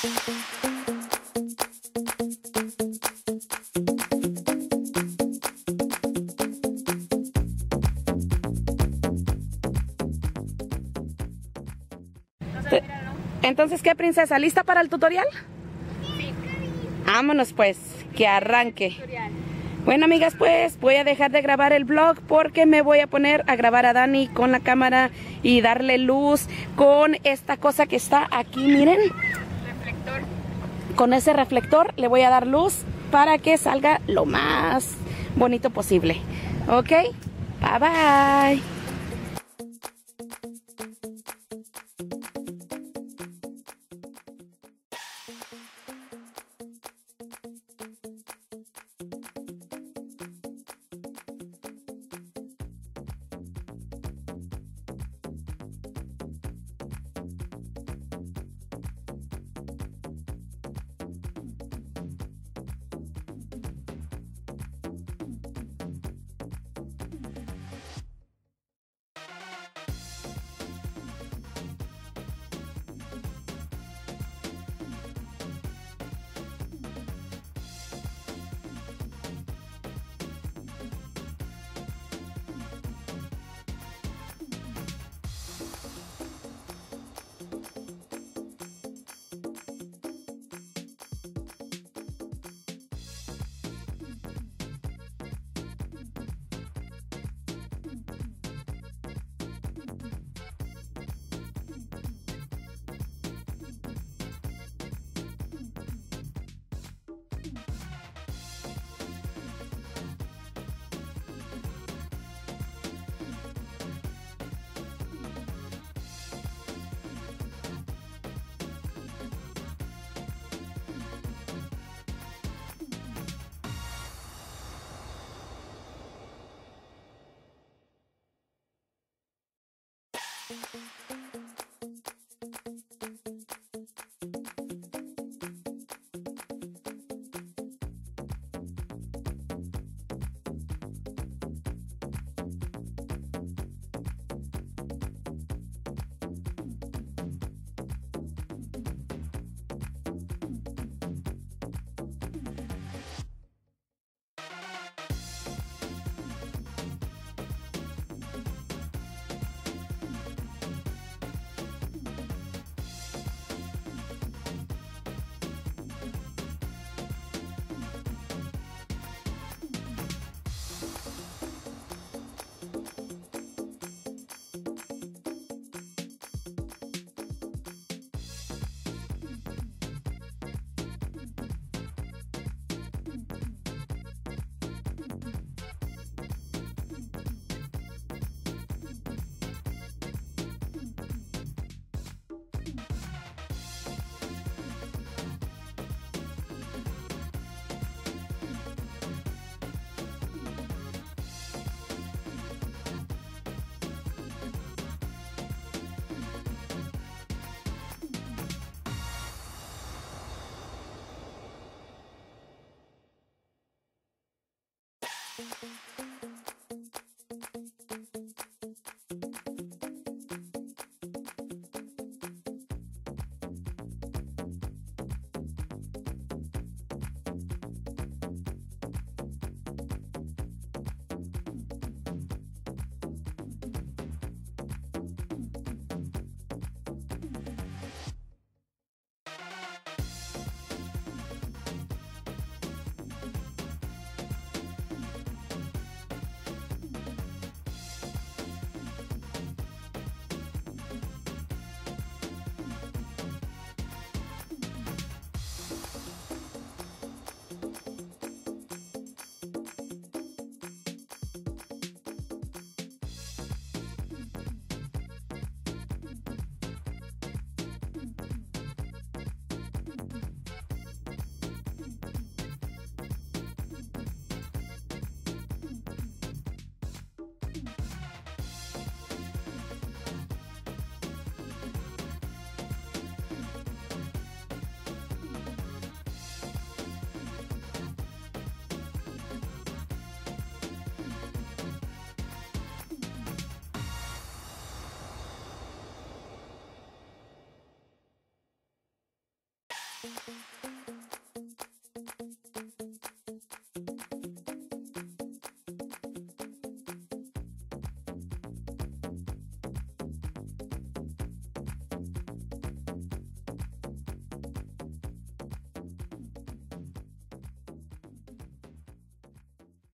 Entonces, ¿qué, princesa? ¿Lista para el tutorial? Sí. Vámonos pues, que arranque. Bueno, amigas, pues voy a dejar de grabar el vlog porque me voy a poner a grabar a Dani con la cámara y darle luz con esta cosa que está aquí, miren. Reflector. Con ese reflector le voy a dar luz para que salga lo más bonito posible. ¿Ok? Bye bye.